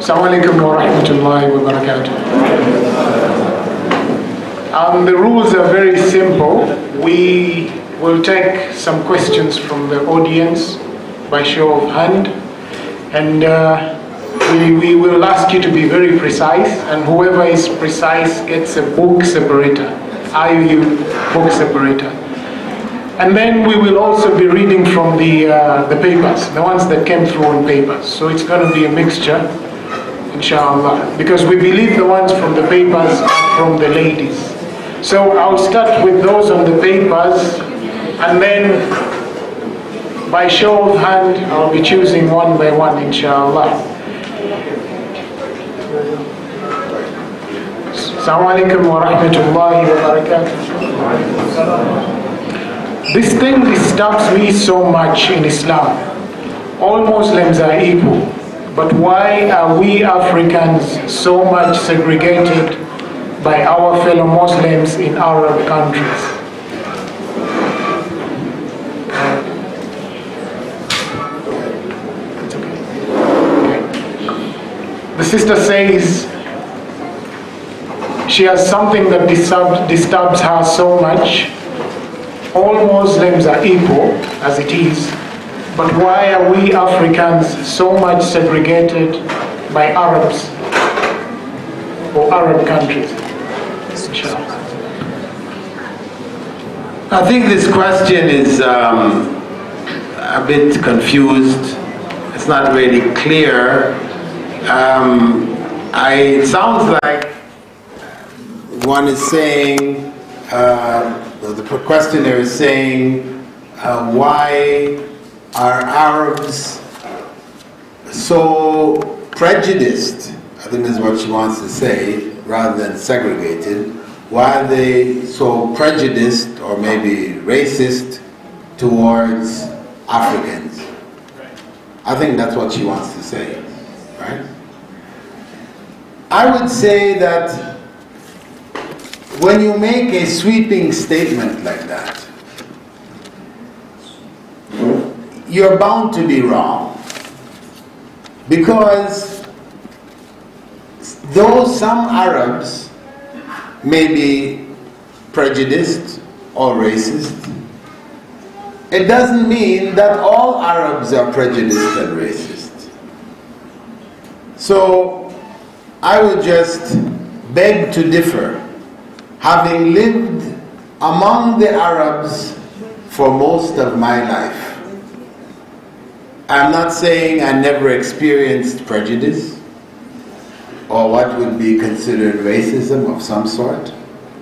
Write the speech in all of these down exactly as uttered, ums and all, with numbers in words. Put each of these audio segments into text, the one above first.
Assalamu alaikum wa rahmatullahi wa barakatuh. Um, the rules are very simple. We will take some questions from the audience by show of hand, and uh, we, we will ask you to be very precise, and whoever is precise gets a book separator, I U U book separator. And then we will also be reading from the, uh, the papers, the ones that came through on papers. So it's going to be a mixture, inshallah, because we believe the ones from the papers are from the ladies. So I'll start with those on the papers, and then by show of hand, I'll be choosing one by one, inshallah. Assalamu alaikum wa rahmatullahi wa barakatuh. This thing disturbs me so much in Islam. All Muslims are equal, but why are we Africans so much segregated by our fellow Muslims in Arab countries? It's okay. Okay. The sister says she has something that disturbs, disturbs her so much. All Muslims are equal, as it is, but why are we Africans so much segregated by Arabs or Arab countries? I think this question is um, a bit confused. It's not really clear. Um, I, it sounds like one is saying, uh, the questioner is saying, uh, why are Arabs so prejudiced? I think this is what she wants to say, rather than segregated. Why are they so prejudiced or maybe racist towards Africans? I think that's what she wants to say, right? I would say that when you make a sweeping statement like that, you're bound to be wrong. Because though some Arabs may be prejudiced or racist, it doesn't mean that all Arabs are prejudiced and racist. So I would just beg to differ, having lived among the Arabs for most of my life. I'm not saying I never experienced prejudice or what would be considered racism of some sort.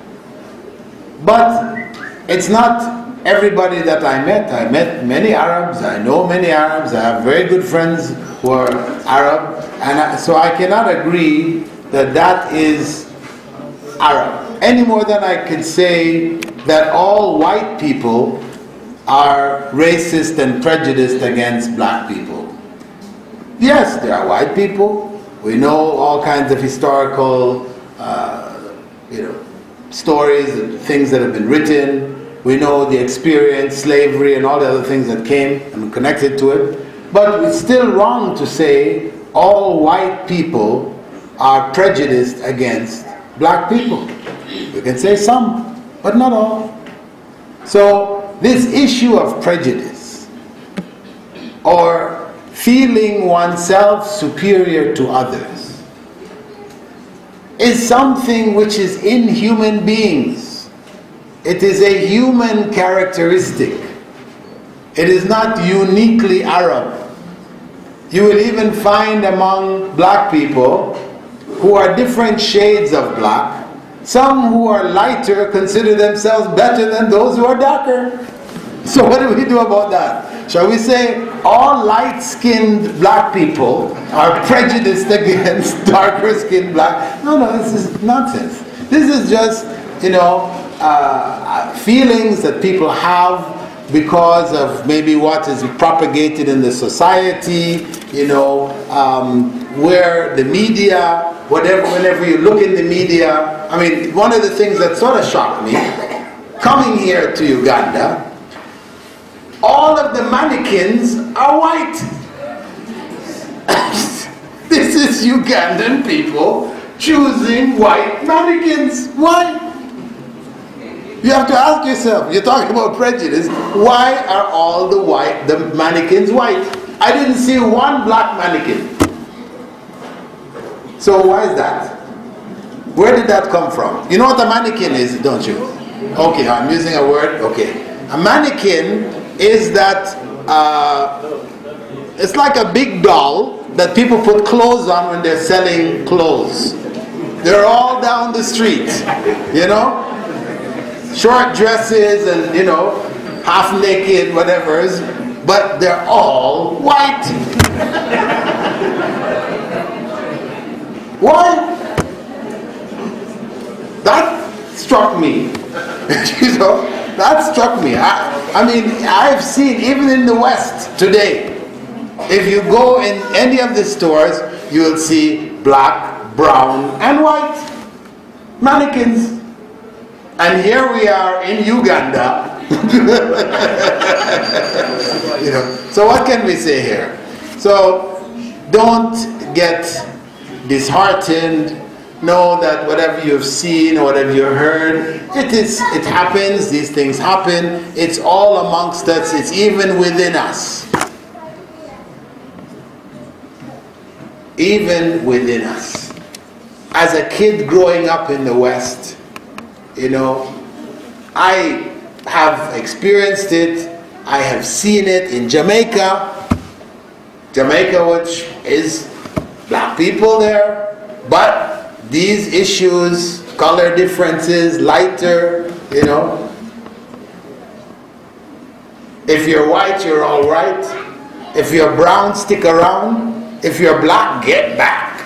But it's not everybody that I met. I met many Arabs, I know many Arabs, I have very good friends who are Arab, and I, so I cannot agree that that is Arab. Any more than I could say that all white people are racist and prejudiced against black people. Yes, there are white people. We know all kinds of historical uh, you know, stories and things that have been written. We know the experience, slavery, and all the other things that came and connected to it. But it's still wrong to say all white people are prejudiced against black people. You can say some, but not all. So this issue of prejudice or feeling oneself superior to others is something which is in human beings. It is a human characteristic. It is not uniquely Arab. You will even find among black people who are different shades of black. Some who are lighter consider themselves better than those who are darker. So what do we do about that? Shall we say all light-skinned black people are prejudiced against darker-skinned black? No, no, this is nonsense. This is just, you know, uh, feelings that people have because of maybe what is propagated in the society, you know, um, where the media, whatever, whenever you look in the media. I mean, one of the things that sort of shocked me, coming here to Uganda, all of the mannequins are white. This is is Ugandan people choosing white mannequins. Why? You have to ask yourself, you're talking about prejudice, why are all the white, the mannequins white? I didn't see one black mannequin. So why is that? Where did that come from? You know what a mannequin is, don't you? Okay, I'm using a word, okay. A mannequin is that, uh, it's like a big doll that people put clothes on when they're selling clothes. They're all down the street, you know? Short dresses and, you know, half naked, whatever's, but they're all white. Why? That struck me. You know, that struck me. I, I mean, I've seen, even in the West today, if you go in any of the stores, you will see black, brown, and white mannequins. And here we are in Uganda. You know, so what can we say here? So don't get disheartened. Know that whatever you've seen or whatever you heard, it is, it happens, these things happen, it's all amongst us, it's even within us. Even within us. As a kid growing up in the West, you know, I have experienced it, I have seen it in Jamaica, Jamaica which is black people there, but these issues, color differences, lighter, you know. If you're white, you're all right. If you're brown, stick around. If you're black, get back.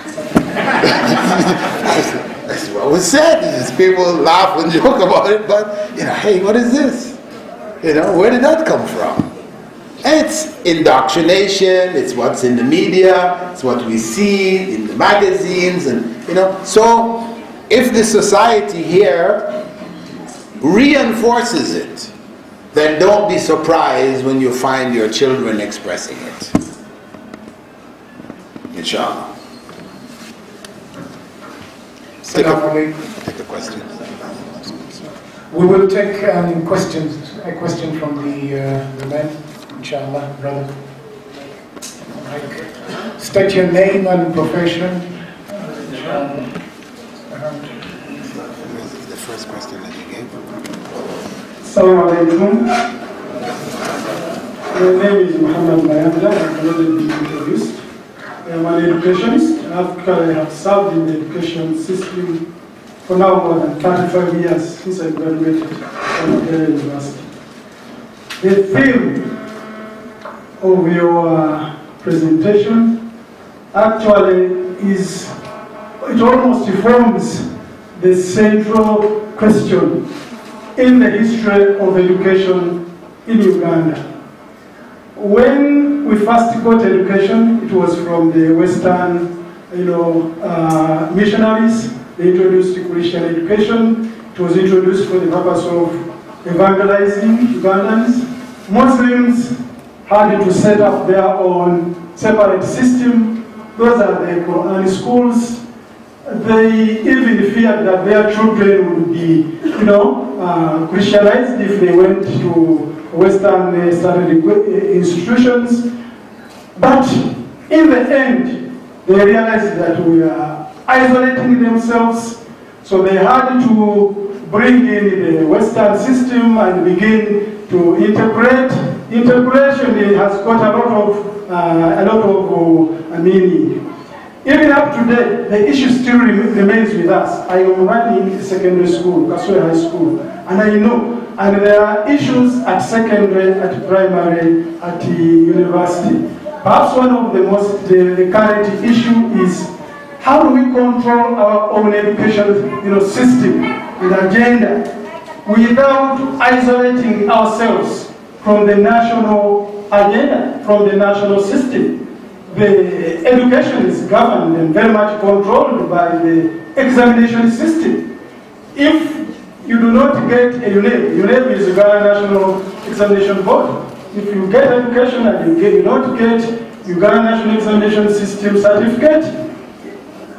That's what was said. People laugh and joke about it, but, you know, hey, what is this? You know, where did that come from? It's indoctrination, it's what's in the media, it's what we see in the magazines, and you know, so if the society here reinforces it, then don't be surprised when you find your children expressing it. Inshallah. Take a, take a question. We will take um, questions, a question from the, uh, the men. Inshallah, brother. Like, state your name and profession. The first question that you gave. Assalamu alaikum. My name is Muhammad Mayanda. I've already been introduced. I'm an educationist. In Africa, I have served in the education system for now more than thirty-five years since I graduated from Makerere University. The theme of your presentation actually is, it almost forms the central question in the history of education in Uganda. When we first got education, it was from the Western, you know, uh, missionaries. They introduced Christian education. It was introduced for the purpose of evangelizing Ugandans. Muslims had to set up their own separate system. Those are the Quran schools. They even feared that their children would be, you know, uh, Christianized if they went to Western uh, studied institutions. But in the end, they realized that we are isolating themselves. So they had to bring in the Western system and begin to integrate. Integration has got a lot of, uh, a lot of uh, meaning. Even up to date, the issue still remains with us. I am running a secondary school, Kaswe High School, and I know, and there are issues at secondary, at primary, at the university. Perhaps one of the most, the, the current issue is how do we control our own education, you know, system and agenda without isolating ourselves from the national agenda, from the national system. The education is governed and very much controlled by the examination system. If you do not get a U N E B, U N E B is the Uganda National Examination Board. If you get education and you do not get Uganda National Examination System certificate,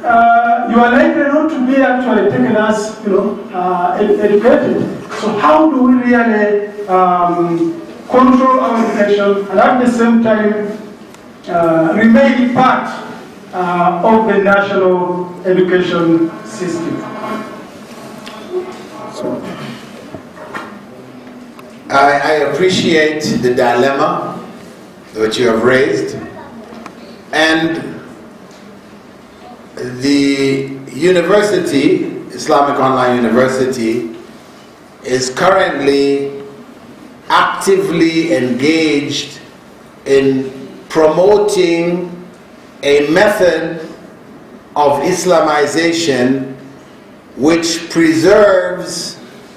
uh, you are likely not to be actually taken as, you know, uh, ed educated. So how do we really um, control our education and at the same time uh, remain part uh, of the national education system? I, I appreciate the dilemma that you have raised, and the university, Islamic Online University, is currently actively engaged in promoting a method of Islamization which preserves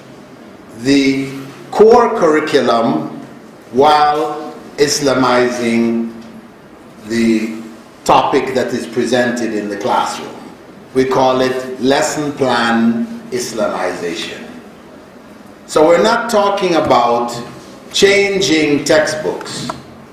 the core curriculum while Islamizing the topic that is presented in the classroom. We call it lesson plan Islamization. So we're not talking about changing textbooks.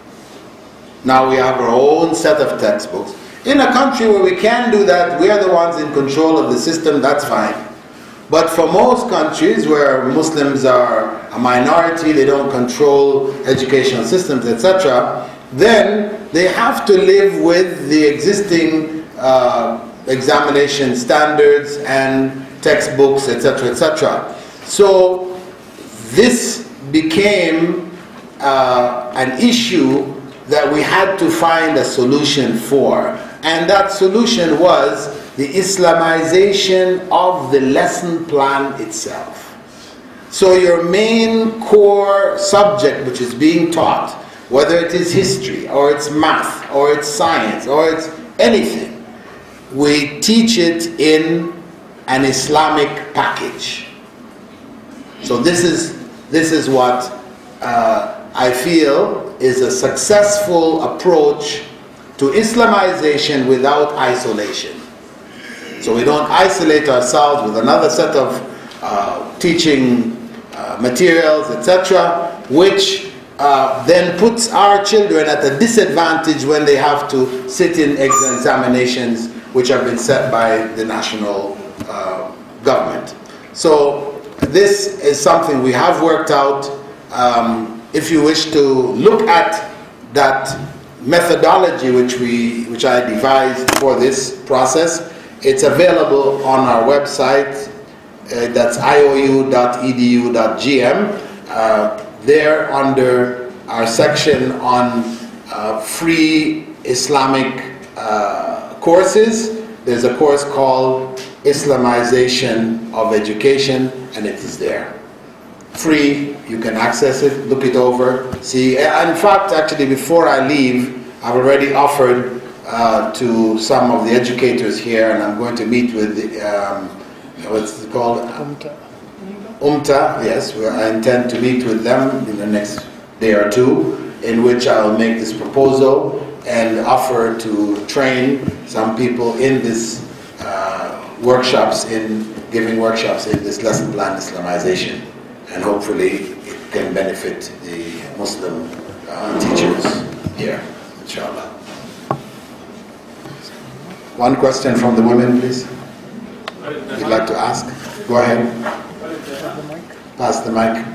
Now we have our own set of textbooks. In a country where we can do that, we are the ones in control of the system, that's fine. But for most countries where Muslims are a minority, they don't control educational systems, et cetera, then they have to live with the existing uh, examination standards and textbooks, et cetera, et cetera. So this became uh, an issue that we had to find a solution for. And that solution was the Islamization of the lesson plan itself. So your main core subject which is being taught, whether it is history, or it's math, or it's science, or it's anything, we teach it in an Islamic package. So this is, this is what uh, I feel is a successful approach to Islamization without isolation. So we don't isolate ourselves with another set of uh, teaching uh, materials, et cetera, which uh, then puts our children at a disadvantage when they have to sit in examinations which have been set by the national uh, government. So this is something we have worked out. Um, if you wish to look at that methodology which we, which I devised for this process, it's available on our website. Uh, that's I O U dot E D U dot G M. Uh, there, under our section on uh, free Islamic uh, courses, there's a course called Islamization of Education, and it is there. Free, you can access it, look it over, see. In fact, actually, before I leave, I've already offered uh, to some of the educators here, and I'm going to meet with, the, um, what's it called? UMTA. UMTA, yes, where I intend to meet with them in the next day or two, in which I'll make this proposal and offer to train some people in this uh, workshops, in giving workshops in this lesson plan Islamization. And hopefully it can benefit the Muslim uh, teachers here, inshallah. One question from the women, please. You'd like to ask? Go ahead. Pass the mic.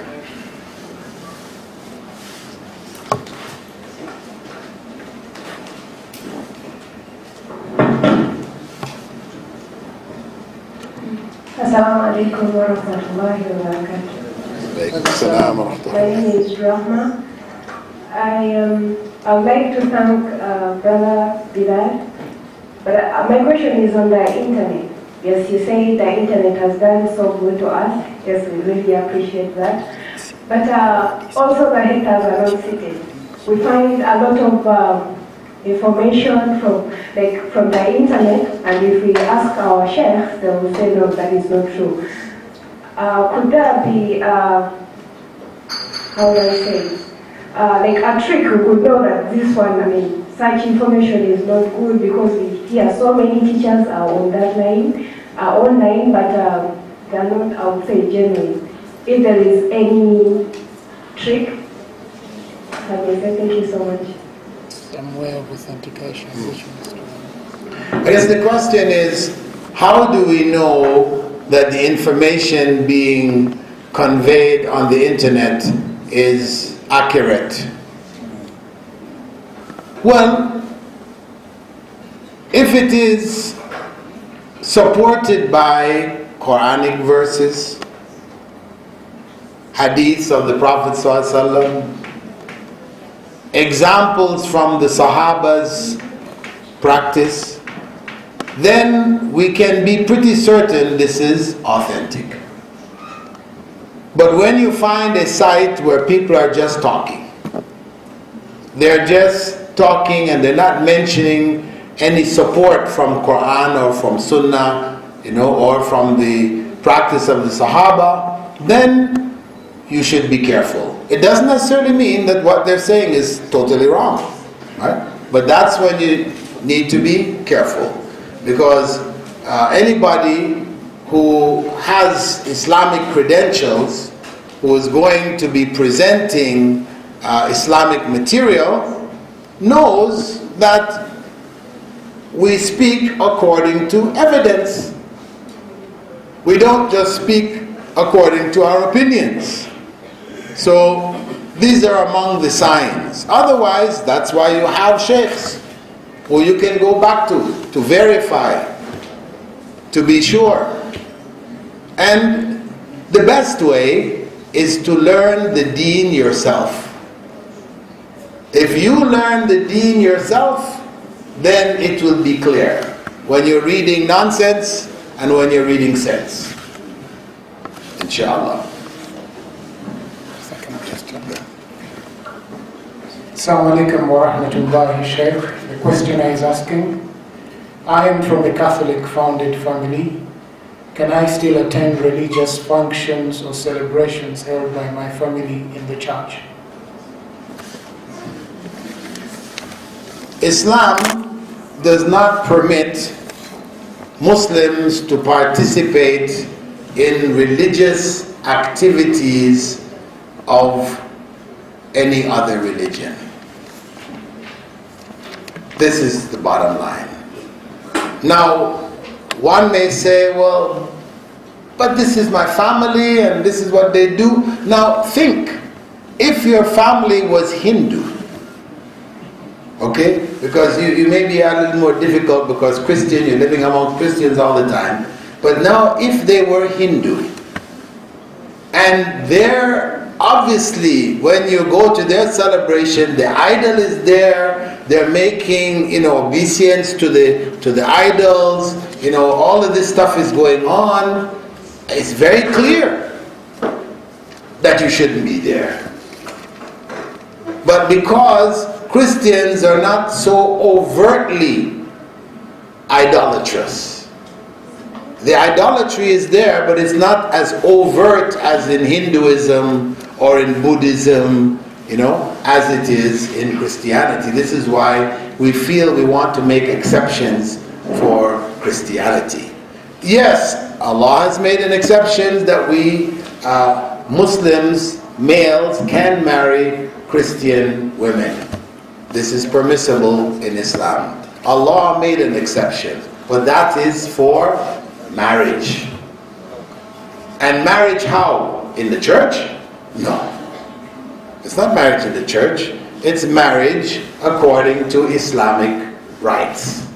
Assalamu alaikum wa rahmatullahi wa barakatuh. My name is Rahma. I, um, I would like to thank uh, Brother Bilal, but uh, my question is on the internet. Yes, you say the internet has done so good to us. Yes, we really appreciate that. But uh, also the haters are not seated. We find a lot of um, information from like from the internet, and if we ask our sheikhs, they will say no, that is not true. Uh, could there be, uh, how do I say, uh, like a trick we could know that this one, I mean, such information is not good because we hear so many teachers are on that line, are online, but uh, they are not, I would say, genuine. If there is any trick, can you say thank you so much. Some way of authentication. I guess the question is, how do we know that the information being conveyed on the internet is accurate? Well, if it is supported by Quranic verses, hadiths of the Prophet ﷺ, examples from the Sahaba's practice, then we can be pretty certain this is authentic. But when you find a site where people are just talking, they're just talking and they're not mentioning any support from Quran or from Sunnah, you know, or from the practice of the Sahaba, then you should be careful. It doesn't necessarily mean that what they're saying is totally wrong, right? But that's when you need to be careful, because uh, anybody who has Islamic credentials, who is going to be presenting uh, Islamic material, knows that we speak according to evidence. We don't just speak according to our opinions. So these are among the signs. Otherwise, that's why you have sheikhs who you can go back to, to verify, to be sure. And the best way is to learn the deen yourself. If you learn the deen yourself, then it will be clear when you're reading nonsense and when you're reading sense. Inshallah. Assalamu alaikum wa rahmatullahi shaykh. The questioner is asking, I am from a Catholic founded family. Can I still attend religious functions or celebrations held by my family in the church? Islam does not permit Muslims to participate in religious activities of any other religion. This is the bottom line. Now, one may say, well, but this is my family and this is what they do. Now think, if your family was Hindu, okay, because you, you may be a little more difficult because Christian, you're living among Christians all the time, but now if they were Hindu, and they're obviously, when you go to their celebration, the idol is there, they're making, you know, obeisance to the, to the idols, you know, all of this stuff is going on, it's very clear that you shouldn't be there. But because Christians are not so overtly idolatrous, the idolatry is there, but it's not as overt as in Hinduism or in Buddhism, you know, as it is in Christianity. This is why we feel we want to make exceptions for Christianity. Yes, Allah has made an exception that we uh, Muslims, males, can marry Christian women. This is permissible in Islam. Allah made an exception, but that is for marriage. And marriage how? In the church? No. It's not marriage in the church. It's marriage according to Islamic rites.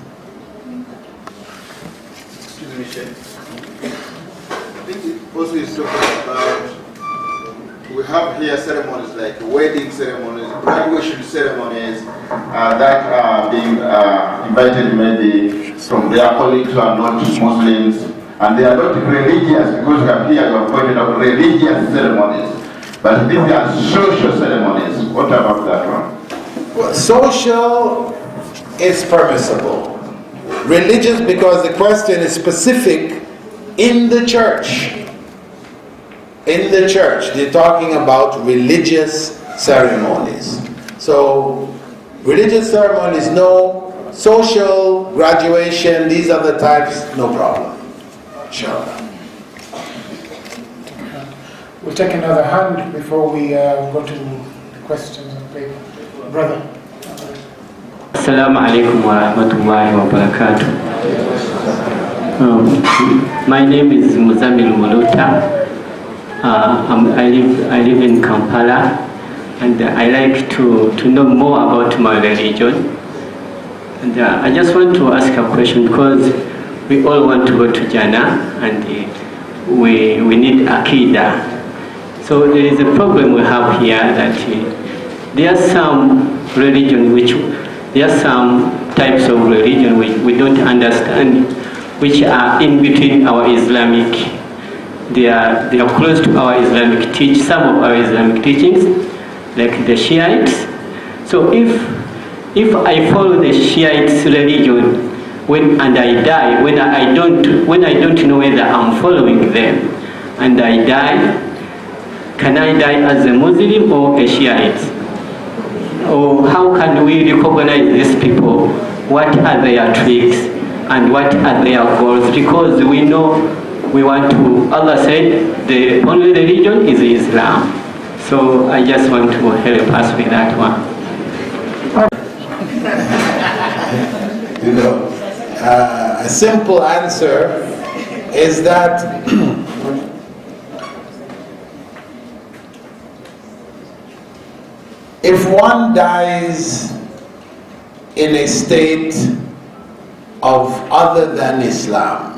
Excuse me, Sheikh. I think it also is talking about, we have here ceremonies like wedding ceremonies, graduation ceremonies, uh, that are being uh, invited maybe from their colleagues who are not Muslims, and they are not religious, because we have here, you have pointed out religious ceremonies. But these are social ceremonies. What about that one? Well, social is permissible. Religious, because the question is specific in the church. In the church, they're talking about religious ceremonies. So, religious ceremonies, no. Social, graduation, these are the types, no problem. Inshallah. We'll take another hand before we uh, go to the questions on paper. Brother. Assalamu alaikum wa rahmatullahi wa barakatuh. Um, my name is Muzamil Muluta. Uh, I'm, I, live, I live in Kampala, and uh, I like to, to know more about my religion. And uh, I just want to ask a question, because we all want to go to Jannah, and uh, we, we need Aqidah. So there is a problem we have here that uh, there are some religion which, there are some types of religion which we don't understand, which are in between our Islamic, they are, they are close to our Islamic teach, some of our Islamic teachings, like the Shiites. So if, if I follow the Shiites religion when, and I die, when I, don't, when I don't know whether I'm following them, and I die, can I die as a Muslim or a Shiite? Or how can we recognize these people? What are their tricks and what are their goals? Because we know we want to, Allah said the only religion is Islam. So I just want to help us with that one. You know, uh, a simple answer is that if one dies in a state of other than Islam,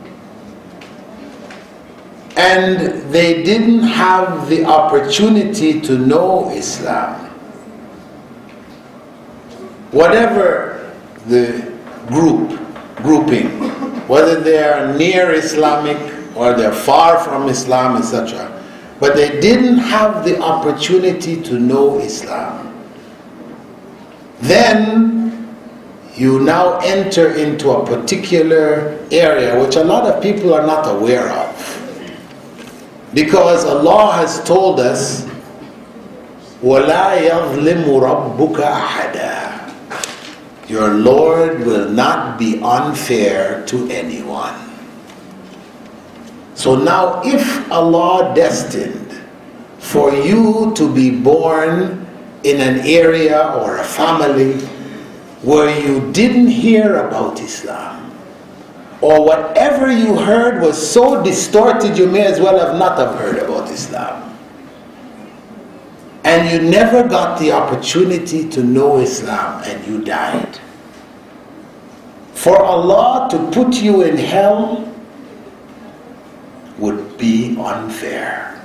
and they didn't have the opportunity to know Islam, whatever the group, grouping, whether they are near Islamic or they're far from Islam, et cetera, but they didn't have the opportunity to know Islam, then you now enter into a particular area which a lot of people are not aware of. Because Allah has told us, وَلَا يَظْلِمُ رَبُّكَ أَحَدًا. Your Lord will not be unfair to anyone. So now if Allah destined for you to be born in an area or a family where you didn't hear about Islam, or whatever you heard was so distorted you may as well have not have heard about Islam, and you never got the opportunity to know Islam and you died, for Allah to put you in hell would be unfair.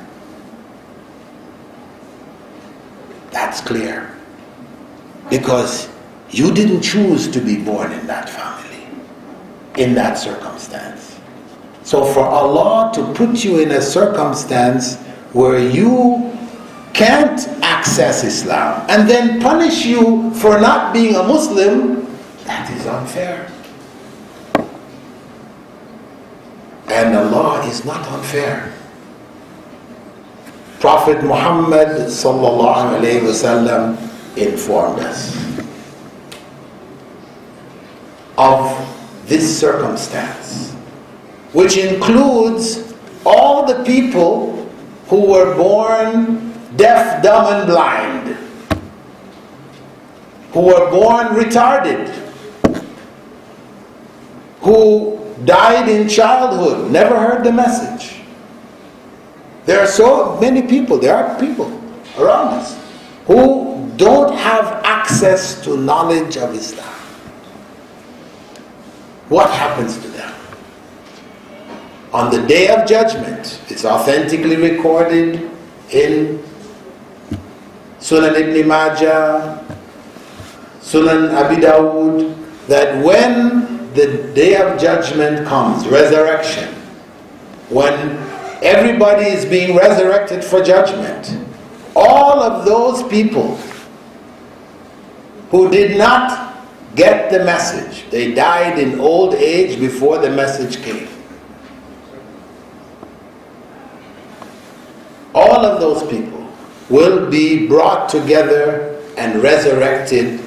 That's clear. Because you didn't choose to be born in that family, in that circumstance. So for Allah to put you in a circumstance where you can't access Islam and then punish you for not being a Muslim, that is unfair. And Allah is not unfair. Prophet Muhammad sallallahu alayhi wasallam informed us of this circumstance, which includes all the people who were born deaf, dumb, and blind, who were born retarded, who died in childhood, never heard the message. There are so many people, there are people around us who don't have access to knowledge of Islam. What happens to them? On the Day of Judgment, it's authentically recorded in Sunan Ibn Majah, Sunan Abi Dawud, that when the Day of Judgment comes, resurrection, when everybody is being resurrected for judgment, all of those people who did not get the message, they died in old age before the message came, all of those people will be brought together and resurrected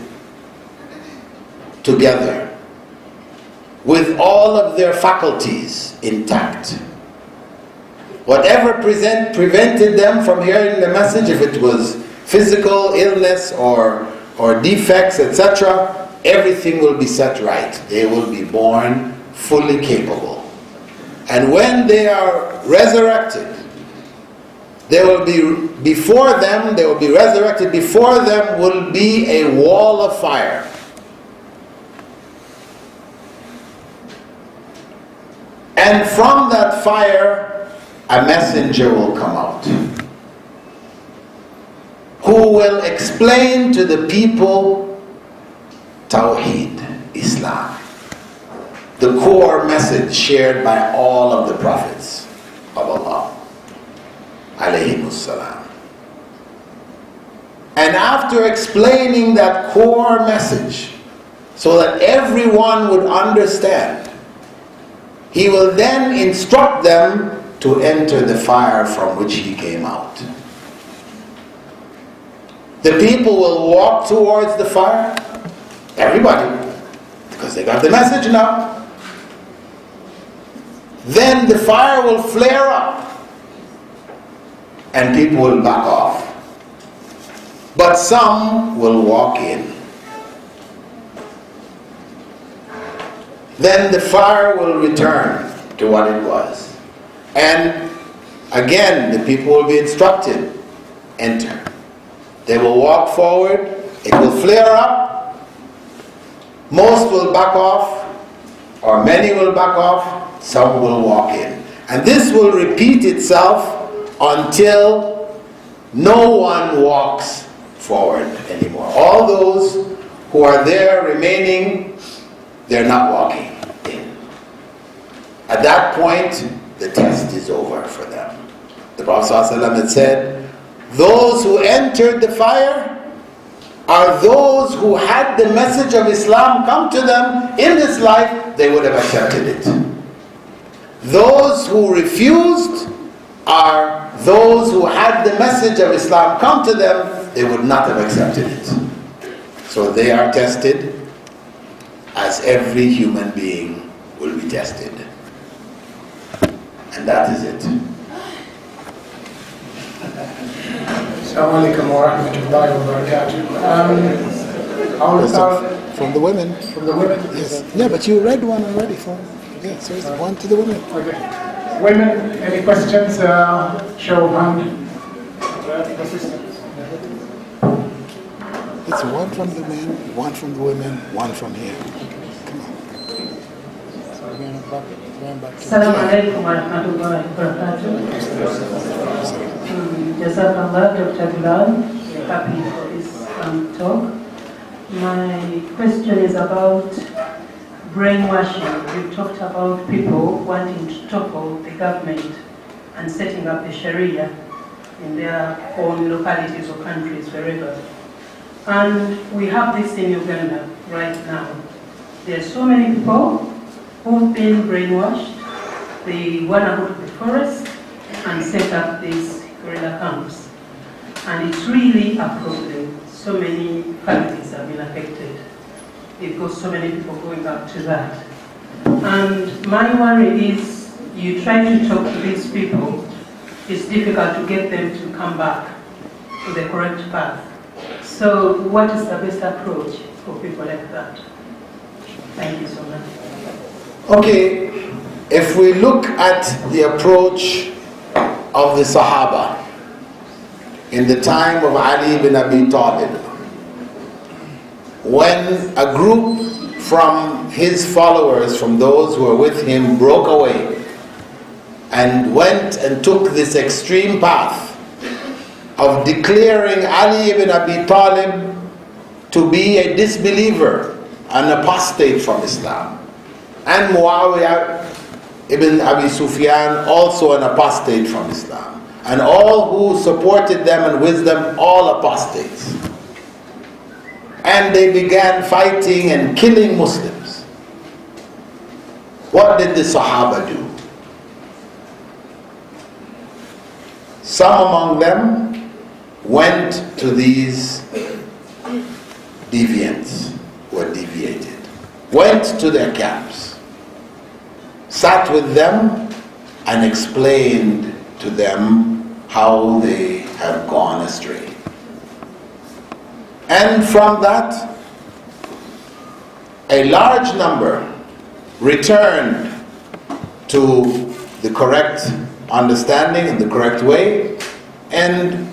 together with all of their faculties intact. Whatever present, prevented them from hearing the message, if it was physical illness or, or defects, et cetera, everything will be set right. They will be born fully capable. And when they are resurrected, there will be, before them, they will be resurrected, before them will be a wall of fire. And from that fire, a messenger will come out, who will explain to the people Tawheed, Islam, the core message shared by all of the prophets of Allah, alayhimus salam. And after explaining that core message so that everyone would understand, he will then instruct them to enter the fire from which he came out. The people will walk towards the fire, everybody, because they got the message now. Then the fire will flare up and people will back off. But some will walk in. Then the fire will return to what it was. And again, the people will be instructed, enter. They will walk forward, it will flare up, most will back off, or many will back off, some will walk in. And this will repeat itself until no one walks forward anymore. All those who are there remaining, they're not walking in. At that point, the test is over for them. The Prophet ﷺ had said, those who entered the fire are those who had the message of Islam come to them in this life, they would have accepted it. Those who refused are those who had the message of Islam come to them, they would not have accepted it. So they are tested as every human being will be tested. And that is it. Assalamu alaikum wa rahmatullahi wa barakatuh. Um, I will start from the women. From the women? Yes. Yeah, but you read one already from. Yeah, so it's one to the women. Okay. Women, any questions? Uh, show of hand. It's one from the men, one from the women, one from here. Come on. Assalamu alaikum wa rahmatullahi wa barakatuh. Jazakallah, Doctor Bilal. We're happy for this um, talk. My question is about brainwashing. You talked about people wanting to topple the government and setting up the Sharia in their own localities or countries, wherever. And we have this in Uganda right now. There are so many people who've been brainwashed. They went out to the forest and set up these guerrilla camps. And it's really a problem. So many families have been affected. They've got so many people going up to that. And my worry is, you try to talk to these people, it's difficult to get them to come back to the correct path. So what is the best approach for people like that? Thank you so much. Okay, if we look at the approach of the Sahaba in the time of Ali ibn Abi Talib, when a group from his followers, from those who were with him, broke away and went and took this extreme path of declaring Ali ibn Abi Talib to be a disbeliever, an apostate from Islam, and Muawiyah ibn Abi Sufyan, also an apostate from Islam, and all who supported them and with them, all apostates. And they began fighting and killing Muslims. What did the Sahaba do? Some among them went to these deviants who were deviated, went to their camps, sat with them and explained to them how they have gone astray. And from that, a large number returned to the correct understanding and the correct way, and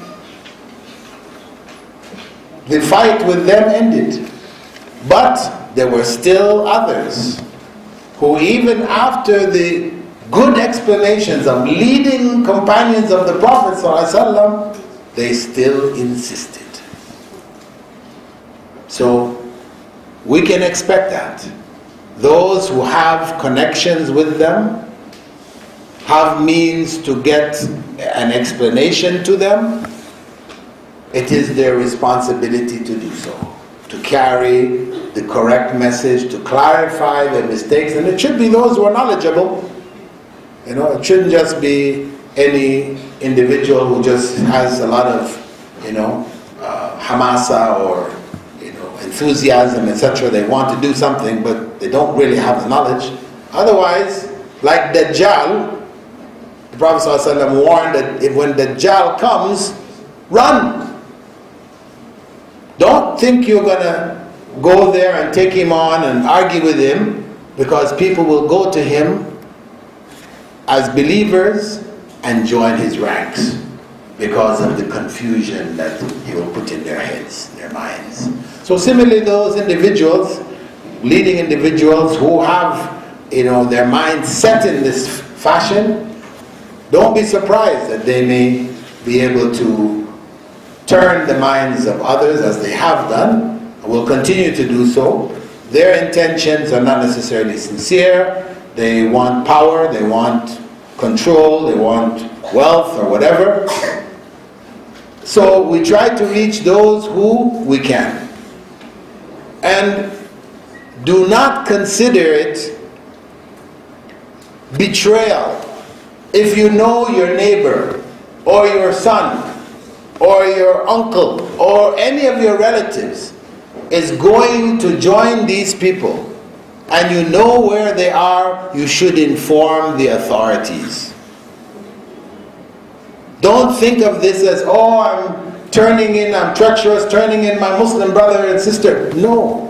the fight with them ended. But there were still others who, even after the good explanations of leading companions of the Prophet ﷺ, they still insisted. So we can expect that. Those who have connections with them, have means to get an explanation to them, it is their responsibility to do so, to carry the correct message, to clarify their mistakes, and it should be those who are knowledgeable. You know, it shouldn't just be any individual who just has a lot of, you know, uh, hamasa or, you know, enthusiasm, et cetera. They want to do something, but they don't really have the knowledge. Otherwise, like Dajjal, the Prophet ﷺ warned that if when Dajjal comes, run. Don't think you're going to go there and take him on and argue with him, because people will go to him as believers and join his ranks because of the confusion that he will put in their heads, their minds. So similarly, those individuals, leading individuals who have, you know, their minds set in this fashion, don't be surprised that they may be able to turn the minds of others, as they have done, and will continue to do so. Their intentions are not necessarily sincere. They want power, they want control, they want wealth or whatever. So we try to reach those who we can. And do not consider it betrayal if you know your neighbor or your son or your uncle or any of your relatives is going to join these people, and you know where they are, you should inform the authorities. Don't think of this as, oh, I'm turning in, I'm treacherous, turning in my Muslim brother and sister. No.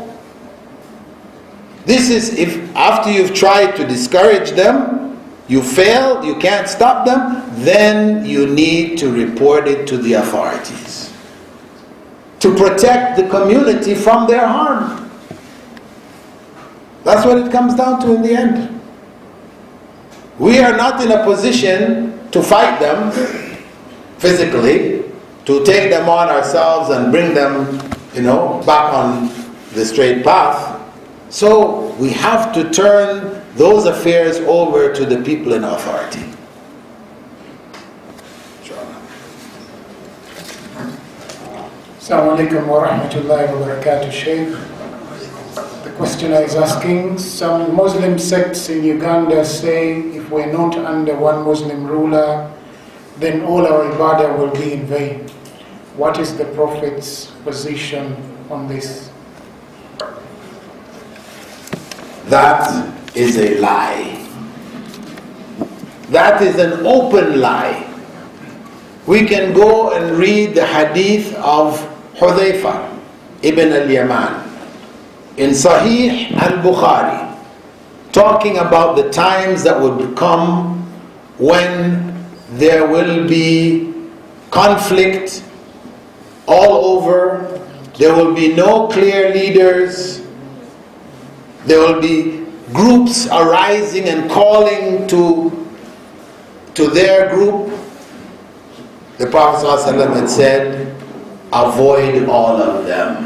This is if after you've tried to discourage them, you failed, you can't stop them, then you need to report it to the authorities to protect the community from their harm. That's what it comes down to in the end. We are not in a position to fight them physically, to take them on ourselves and bring them, you know, back on the straight path. So we have to turn those affairs over to the people in authority. Assalamu alaikum wa rahmatullahi wa barakatuh, Sheikh. The questioner is asking, some Muslim sects in Uganda say if we're not under one Muslim ruler, then all our ibadah will be in vain. What is the Prophet's position on this? That is a lie. That is an open lie. We can go and read the hadith of Hudhayfa ibn al-Yaman in Sahih al-Bukhari, talking about the times that would come when there will be conflict all over, there will be no clear leaders, there will be groups arising and calling to, to their group. The Prophet ﷺ had said, avoid all of them.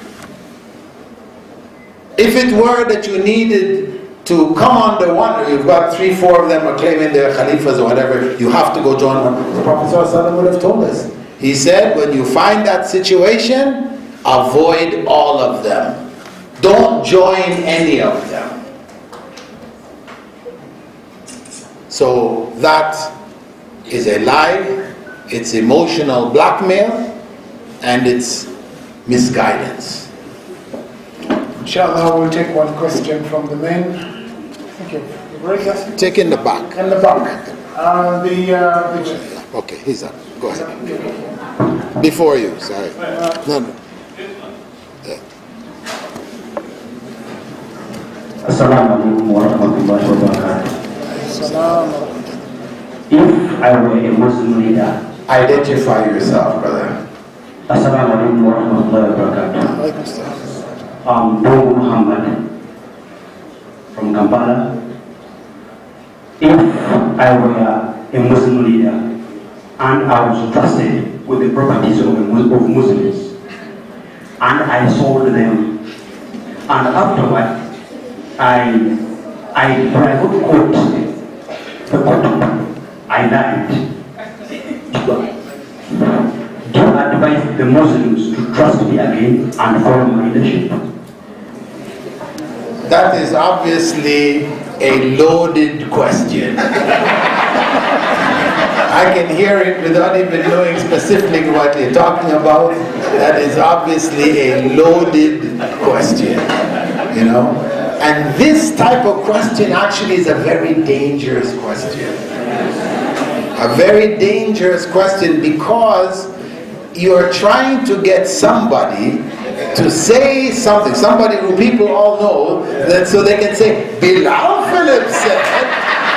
If it were that you needed to come under one, or you've got three, four of them are claiming they're khalifas or whatever, you have to go join one. The Prophet ﷺ would have told us. He said, when you find that situation, avoid all of them. Don't join any of them. So that is a lie, it's emotional blackmail, and it's misguidance. Inshallah, we'll take one question from the men. Thank you. Right? Take in the back. In the back. Uh, the, uh, the Okay, he's up. Go ahead. Before you, sorry. No, no. Yeah. Assalamu alaikum wa rahmatullahi wa barakatuh. If I were a Muslim leader, identify yourself, brother. Assalamu alaikum wa rahmatullahi wa barakatuh. I'm Dogo Muhammad from Kampala. If I were a Muslim leader and I was trusted with the properties of, of Muslims and I sold them, and afterward I I private court the court I lied. Do you advise the Muslims to trust me again and follow my leadership? That is obviously a loaded question. I can hear it without even knowing specifically what you're talking about. That is obviously a loaded question, you know. And this type of question actually is a very dangerous question. A very dangerous question because you're trying to get somebody to say something, somebody who people all know, that so they can say, Bilal Phillips said.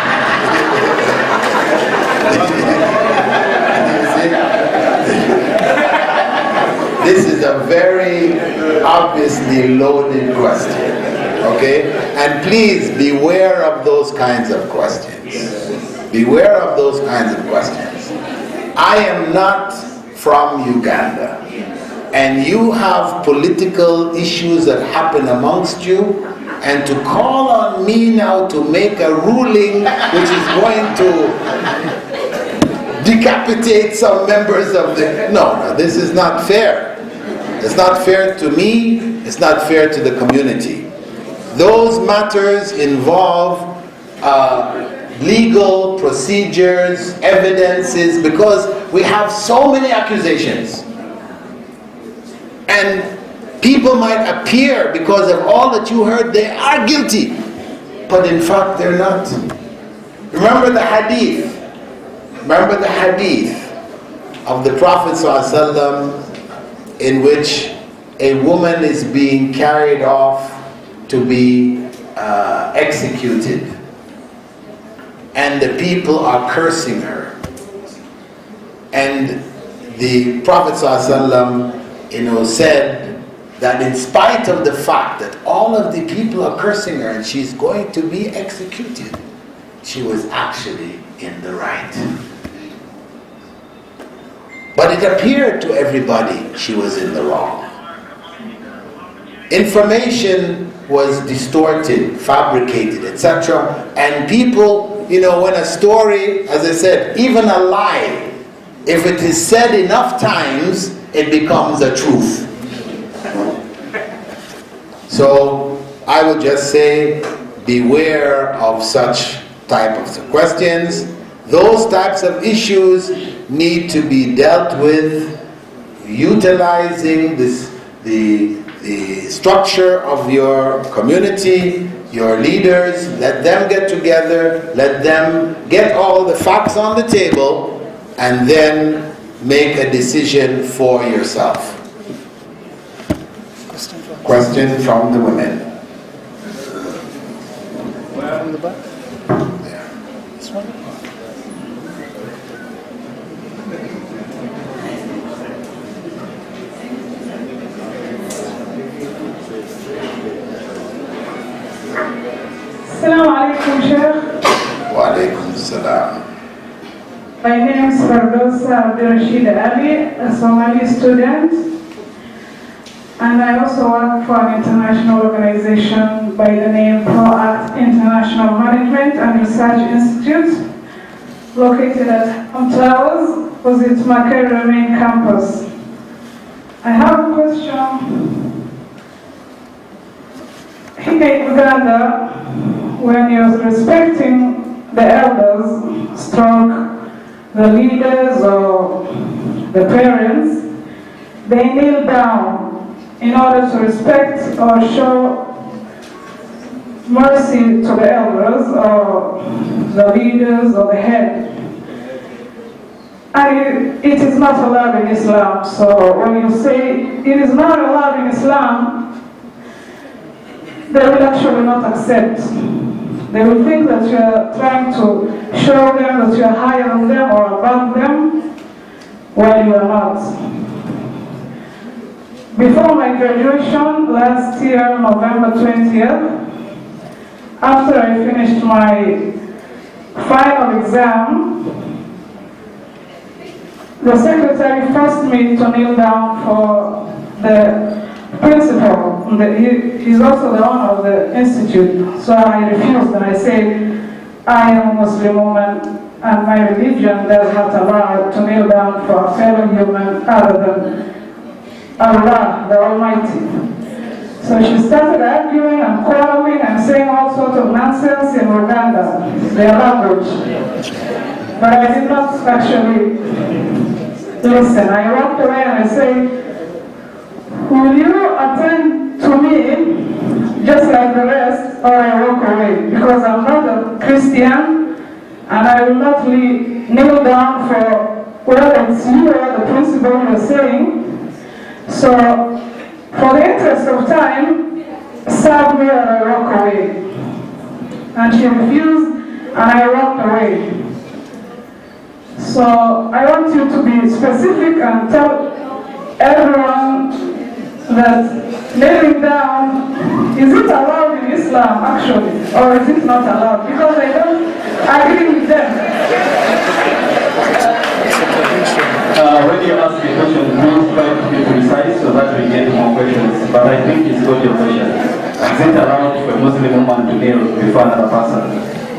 This is a very obviously loaded question, okay? And please beware of those kinds of questions. Beware of those kinds of questions. I am not from Uganda, and you have political issues that happen amongst you, and to call on me now to make a ruling which is going to decapitate some members of the... No, no, this is not fair. It's not fair to me, it's not fair to the community. Those matters involve uh, legal procedures, evidences, because we have so many accusations. And people might appear, because of all that you heard, they are guilty. But in fact, they're not. Remember the hadith. Remember the hadith of the Prophet ﷺ, in which a woman is being carried off to be uh, executed, and the people are cursing her. And the Prophet ﷺ, you know, said that in spite of the fact that all of the people are cursing her and she's going to be executed, she was actually in the right. But it appeared to everybody she was in the wrong. Information was distorted, fabricated, et cetera. And people, you know, when a story, as I said, even a lie, if it is said enough times, it becomes a truth. So I would just say, beware of such type of questions. Those types of issues need to be dealt with utilizing this, the, the structure of your community, your leaders. Let them get together, let them get all the facts on the table, and then make a decision for yourself. Question from the women. From the back? There. This one? Assalamu alaikum, Sheikh. Wa alaikum salam. My name is Fardosa Abdurrashid Ali, a Somali student, and I also work for an international organization by the name ProAct International Management and Research Institute, located at Home Towers, opposite Makerere main campus. I have a question. Here in Uganda, when you're respecting the elders, stroke the leaders or the parents, they kneel down in order to respect or show mercy to the elders or the leaders or the head. And it is not allowed in Islam. So when you say it is not allowed in Islam, they will actually not accept. They will think that you are trying to show them that you are higher than them or above them, while you are not. Before my graduation last year, November twentieth, after I finished my final exam, the secretary forced me to kneel down for the principal. The, he, he's also the owner of the institute. So I refused and I said, I am a Muslim woman and my religion does not allow to kneel down for a fellow human other than Allah, the Almighty. So she started arguing and quarreling and saying all sorts of nonsense in Uganda, their language. But I did not actually listen. I walked away and I said, will you attend to me just like the rest, or I walk away? Because I'm not a Christian and I will not kneel down for whether it's you or the principal you're saying. So, for the interest of time, serve me or I walk away. And she refused, and I walked away. So, I want you to be specific and tell everyone that kneeling down, is it allowed in Islam actually, or is it not allowed? Because I don't agree with them. Uh, when you ask a question, please try to be precise so that we get more questions. But I think it's got your question. Is it allowed for a Muslim woman to kneel before another person?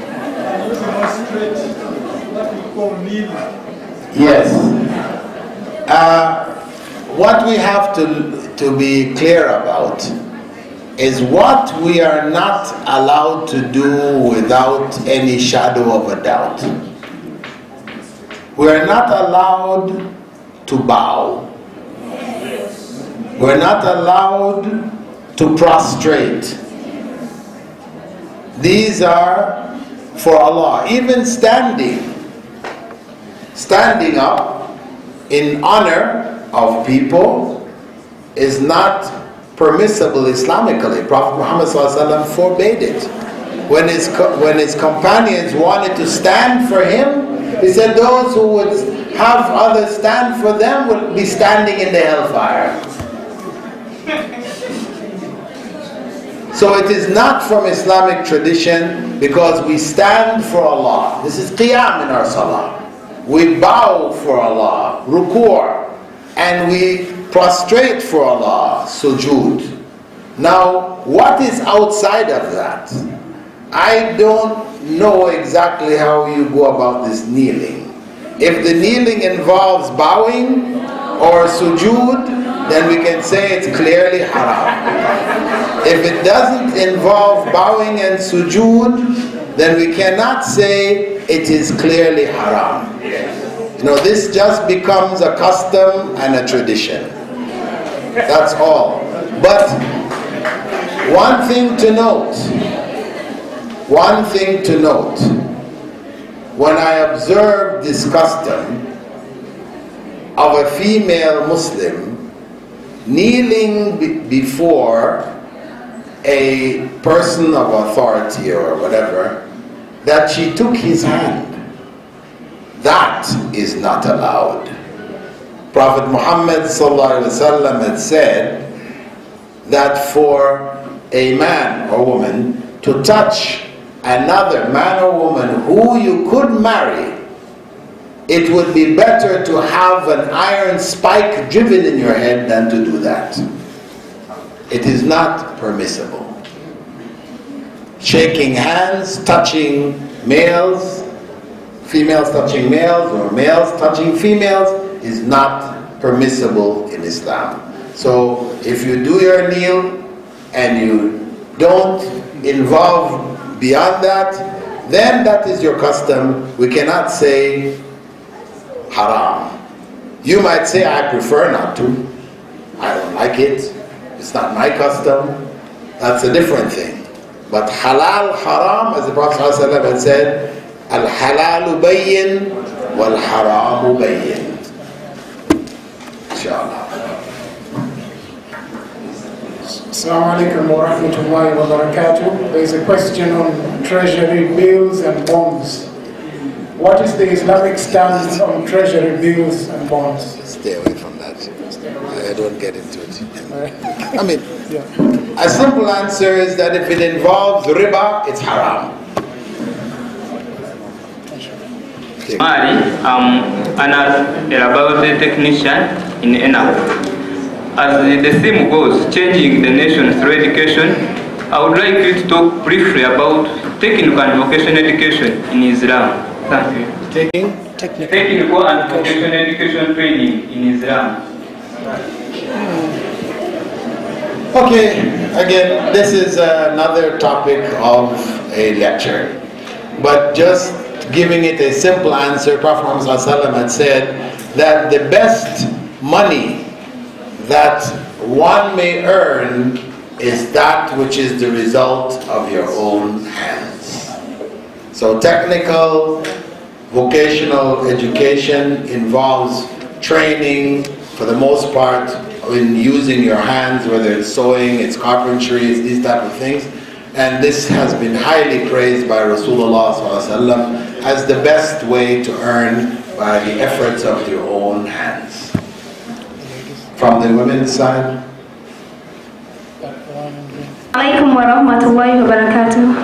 Yes. Uh, what we have to, to be clear about is what we are not allowed to do without any shadow of a doubt. We are not allowed to bow. We're not allowed to prostrate. These are for Allah. Even standing, standing up in honor of people is not permissible Islamically. Prophet Muhammad ﷺ forbade it. When his, when his companions wanted to stand for him, he said those who would have others stand for them would be standing in the hellfire. So it is not from Islamic tradition because we stand for Allah. This is qiyam in our salah. We bow for Allah, ruku', and we prostrate for Allah, sujood. Now, what is outside of that? I don't know exactly how you go about this kneeling. If the kneeling involves bowing or sujood, then we can say it's clearly haram. If it doesn't involve bowing and sujood, then we cannot say it is clearly haram. You know, this just becomes a custom and a tradition. That's all. But one thing to note, one thing to note, when I observed this custom of a female Muslim kneeling be before a person of authority or whatever, that she took his hand, that is not allowed. Prophet Muhammad sallallahu alaihi wasallam had said that for a man or woman to touch another man or woman who you could marry, it would be better to have an iron spike driven in your head than to do that. It is not permissible. Shaking hands, touching males, females touching males, or males touching females is not permissible in Islam. So if you do your kneel and you don't involve beyond that, then that is your custom. We cannot say haram. You might say, I prefer not to. I don't like it. It's not my custom. That's a different thing. But halal, haram, as the Prophet ﷺ had said, al-halalu bayyin wal-haramu bayyin. Inshallah. Assalamu alaikum wa rahmatullahi wa barakatuh. There is a question on treasury bills and bonds. What is the Islamic stance on treasury bills and bonds? Stay away from that. I don't get into it. I mean, a simple answer is that if it involves riba, it's haram. Mari, um, I'm a laboratory technician in E N A. As the theme goes, changing the nation through education, I would like you to talk briefly about technical and vocational education in Islam. Thank you. Taking? Technical, technical and vocational education training in Islam. Okay, again, this is another topic of a lecture. But just giving it a simple answer, Prophet Muhammad had said that the best money that one may earn is that which is the result of your own hands. So technical, vocational education involves training, for the most part, in using your hands, whether it's sewing, it's carpentry, it's these type of things. And this has been highly praised by Rasulullah ﷺ as the best way to earn by the efforts of your own hands. From the women's side. Alaikum wa rahmatullahi wa barakatuh.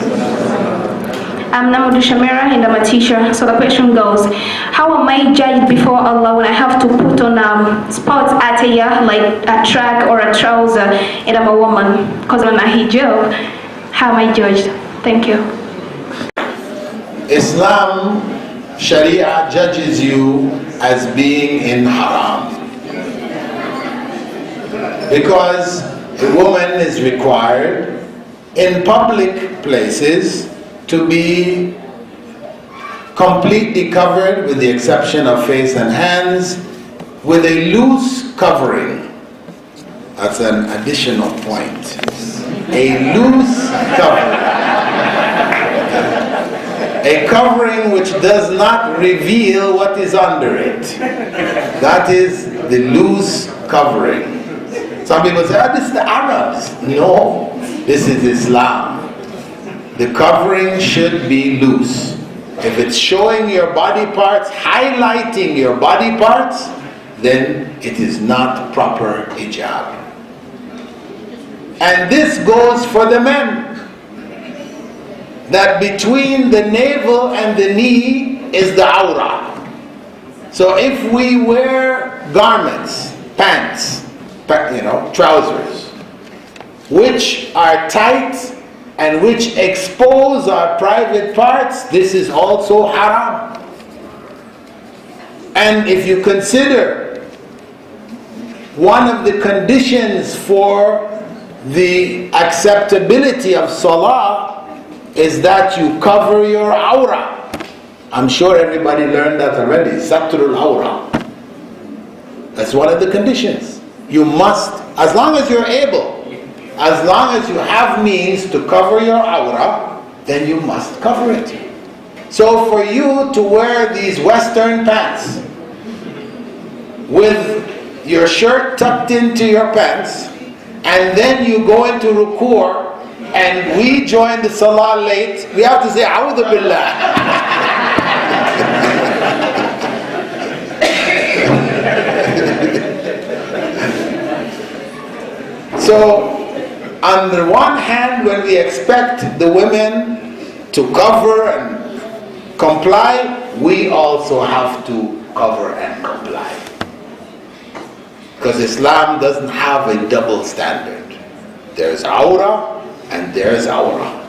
I'm Namudu Shamira and I'm a teacher. So the question goes, how am I judged before Allah when I have to put on um, sports attire like a track or a trouser and I'm a woman? Because I'm a hijab. How am I judged? Thank you. Islam, Sharia judges you as being in haram. Because a woman is required in public places to be completely covered with the exception of face and hands with a loose covering. That's an additional point. A loose covering. A covering which does not reveal what is under it. That is the loose covering. Some people say, oh, this is the Arabs. No, this is Islam. The covering should be loose. If it's showing your body parts, highlighting your body parts, then it is not proper hijab. And this goes for the men. That between the navel and the knee is the awrah. So if we wear garments, pants, you know, trousers, which are tight and which expose our private parts, this is also haram. And if you consider one of the conditions for the acceptability of salah is that you cover your awrah. I'm sure everybody learned that already. Satrul awrah. That's one of the conditions. You must, as long as you're able, as long as you have means to cover your awrah, then you must cover it. So for you to wear these Western pants with your shirt tucked into your pants, and then you go into ruku' and we join the salah late, we have to say, A'udhu Billah. So, on the one hand, when we expect the women to cover and comply, we also have to cover and comply. Because Islam doesn't have a double standard. There's awrah and there's awrah.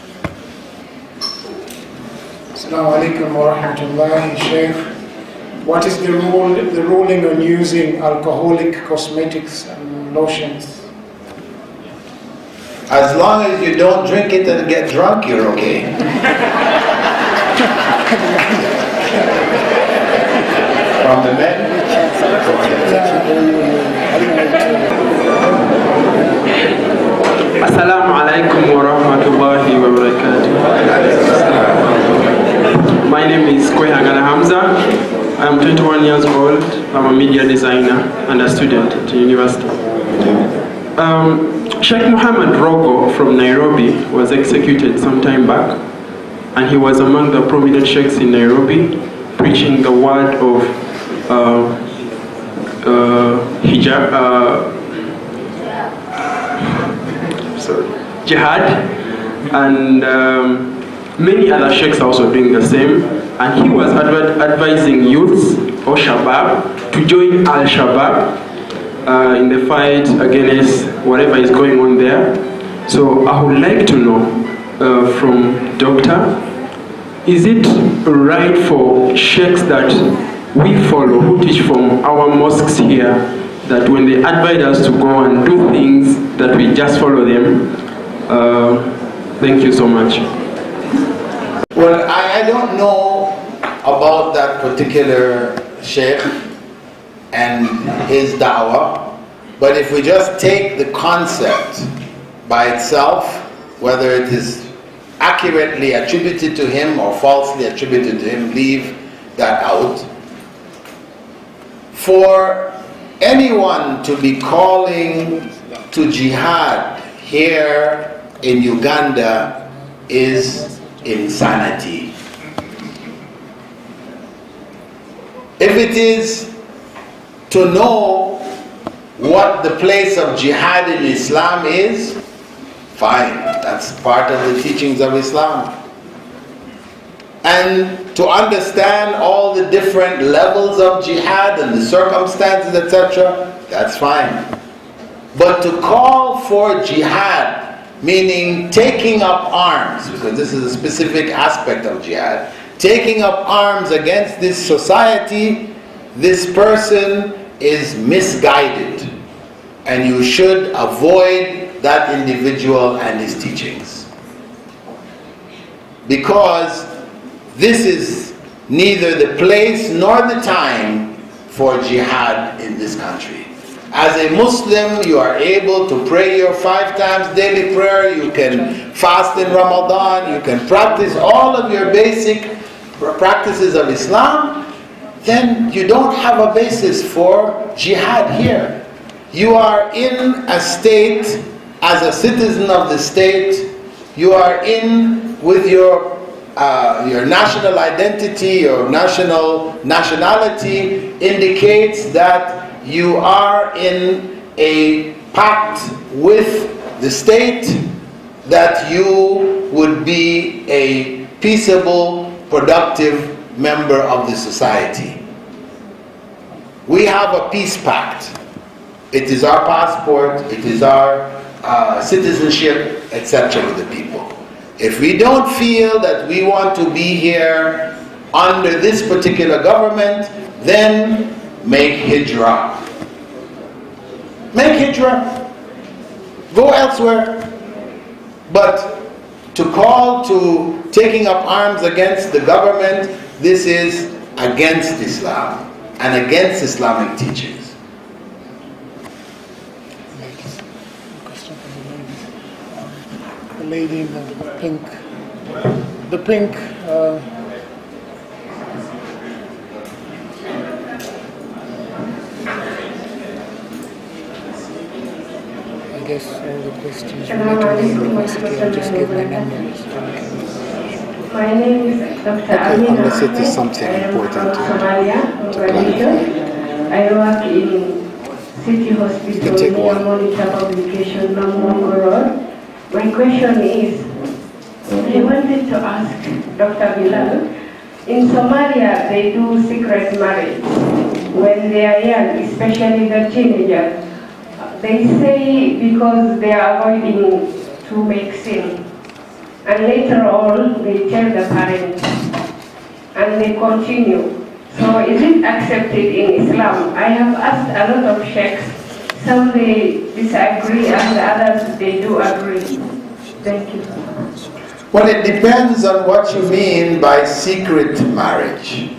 Assalamu alaikum wa rahmatullahi, Shaykh. What is the rule, the ruling on using alcoholic cosmetics and lotions? As long as you don't drink it and get drunk, you're okay. From the men? Assalamu alaikum wa rahmatullahi wa barakatuh. My name is Kwehagana Hamza. I am twenty-one years old. I'm a media designer and a student at the university. Um, Sheikh Muhammad Rogo from Nairobi was executed some time back, and he was among the prominent sheikhs in Nairobi, preaching the word of uh, uh, hijab, uh, sorry, jihad, and um, many other sheikhs are also doing the same. And he was adv advising youths or Shabab to join Al-Shabaab uh, in the fight against whatever is going on there. So I would like to know uh, from Doctor, is it right for sheikhs that we follow, who teach from our mosques here, that when they advise us to go and do things, that we just follow them? Uh, thank you so much. Well, I, I don't know about that particular sheikh and his da'wah, but if we just take the concept by itself, whether it is accurately attributed to him or falsely attributed to him, leave that out. For anyone to be calling to jihad here in Uganda is insanity. If it is to know what the place of jihad in Islam is, fine, that's part of the teachings of Islam. And to understand all the different levels of jihad and the circumstances, et cetera, that's fine. But to call for jihad, meaning taking up arms, because this is a specific aspect of jihad, taking up arms against this society, this person is misguided. And you should avoid that individual and his teachings. Because this is neither the place nor the time for jihad in this country. As a Muslim, you are able to pray your five times daily prayer, you can fast in Ramadan, you can practice all of your basic practices of Islam, then you don't have a basis for jihad here. You are in a state, as a citizen of the state, you are in with your Uh, your national identity, your national nationality indicates that you are in a pact with the state, that you would be a peaceable, productive member of the society. We have a peace pact. It is our passport, it is our uh, citizenship, et cetera with the people. If we don't feel that we want to be here under this particular government, then make hijrah. Make hijrah. Go elsewhere. But to call to taking up arms against the government, this is against Islam and against Islamic teachings. Lady in the pink, the pink, uh, I guess all the questions related to the university, I'll just give my numbers. My name is Doctor Okay, Amina unless it is Ahmed. something I am important from to, Somalia, to clarify. I work in City Hospital take near one. Monitor Publication, Namongo Road. My question is, I wanted to ask Doctor Bilal, in Somalia they do secret marriage when they are young, especially the teenagers. They say because they are avoiding to make sin. And later on they tell the parents and they continue. So is it accepted in Islam? I have asked a lot of sheikhs. Some they disagree and the others they do agree. Thank you. Well, it depends on what you mean by secret marriage.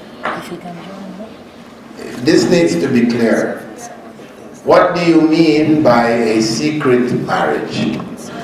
This needs to be clear. What do you mean by a secret marriage?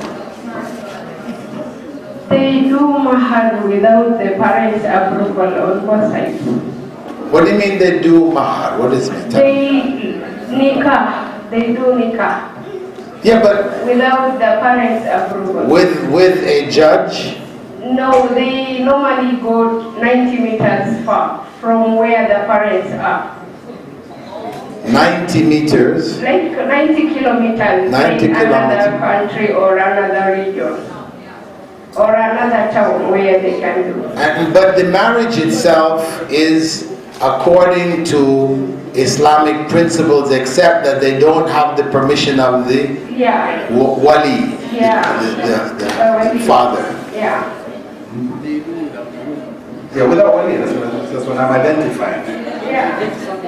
They do mahar without the parents' approval on both sides. What do you mean they do mahar? What is it? They nikah. They do nikah. Yeah, but without the parents' approval. with with a judge? No, they normally go ninety meters far from where the parents are. ninety meters? Like ninety kilometers ninety in another country or another region. Or another town where they can do. And, but the marriage itself is according to Islamic principles, except that they don't have the permission of the yeah. wali, yeah. the, the, the, the father. Yeah. Yeah, without wali, that's what, that's what I'm identifying. Yeah.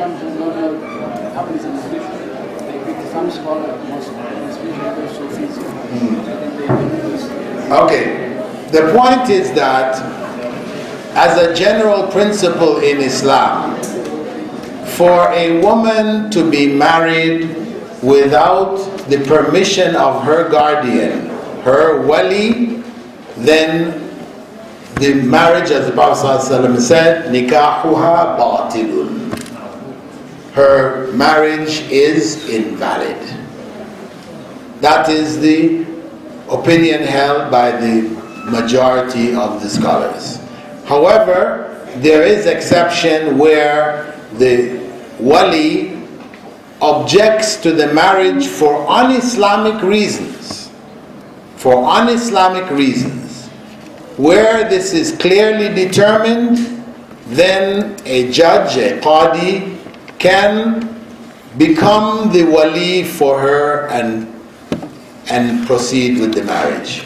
Hmm. Okay. The point is that, as a general principle in Islam, for a woman to be married without the permission of her guardian, her wali, then the marriage, as the Prophet ﷺ said, nikahuha batilun. Her marriage is invalid. That is the opinion held by the majority of the scholars. However, there is exception where the wali objects to the marriage for un-Islamic reasons. For un-Islamic reasons. Where this is clearly determined, then a judge, a qadi, can become the wali for her and, and proceed with the marriage.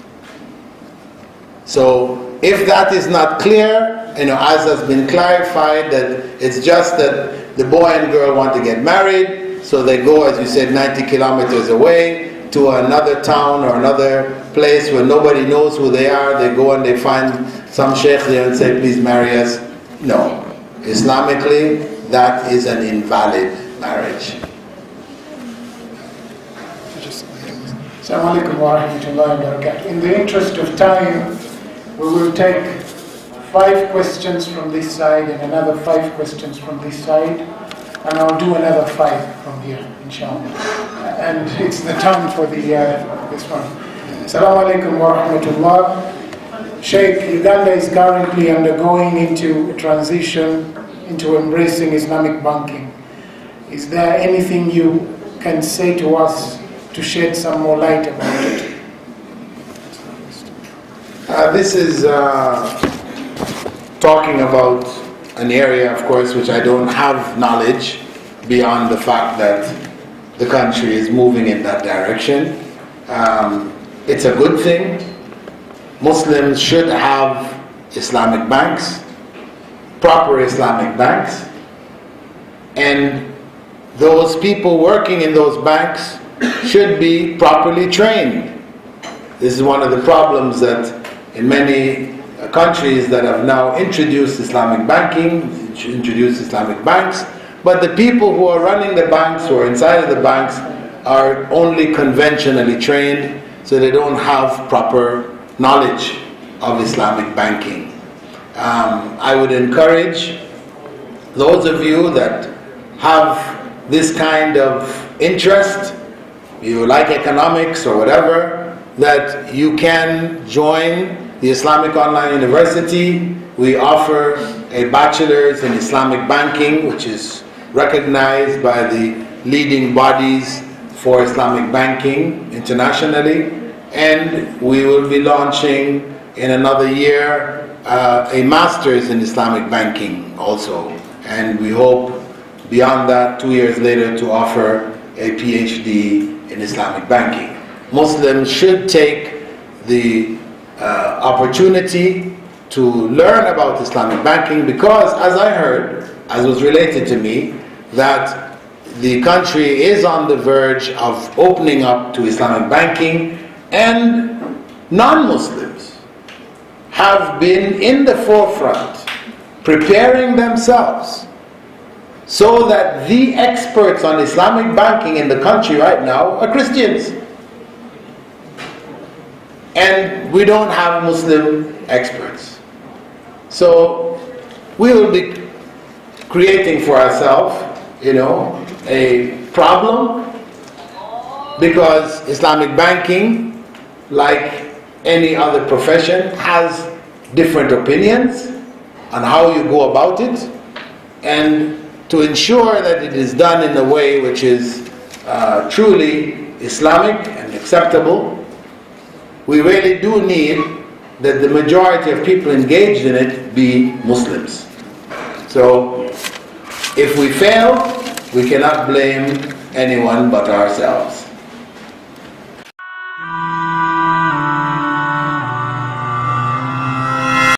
So if that is not clear, you know, as has been clarified, that it's just that the boy and girl want to get married, so they go, as you said, ninety kilometers away to another town or another place where nobody knows who they are. They go and they find some sheikh there and say, please marry us. No. Islamically, that is an invalid marriage. Assalamu alaikum wa rahmatullahi wa barakatuh. In the interest of time, we will take five questions from this side and another five questions from this side, and I'll do another five from here, inshallah. And it's the time for the uh, this one. Assalamu alaikum wa rahmatullah. Sheikh, Uganda is currently undergoing into a transition into embracing Islamic banking. Is there anything you can say to us to shed some more light about it? Uh, this is uh, talking about an area, of course, which I don't have knowledge beyond the fact that the country is moving in that direction. Um, it's a good thing. Muslims should have Islamic banks, proper Islamic banks, and those people working in those banks should be properly trained. This is one of the problems that in many countries that have now introduced Islamic banking, introduced Islamic banks, but the people who are running the banks, who are inside of the banks, are only conventionally trained, so they don't have proper knowledge of Islamic banking. Um, I would encourage those of you that have this kind of interest, you like economics or whatever, that you can join the Islamic Online University. We offer a bachelor's in Islamic banking, which is recognized by the leading bodies for Islamic banking internationally. And we will be launching in another year uh, a master's in Islamic banking also. And we hope beyond that, two years later, to offer a PhD in Islamic banking. Muslims should take the uh, opportunity to learn about Islamic banking, because as I heard, as was related to me, that the country is on the verge of opening up to Islamic banking, and non-Muslims have been in the forefront preparing themselves so that the experts on Islamic banking in the country right now are Christians. And we don't have Muslim experts. So we will be creating for ourselves, you know, a problem because Islamic banking, like any other profession, has different opinions on how you go about it, and to ensure that it is done in a way which is uh, truly Islamic and acceptable, we really do need that the majority of people engaged in it be Muslims. So if we fail, we cannot blame anyone but ourselves.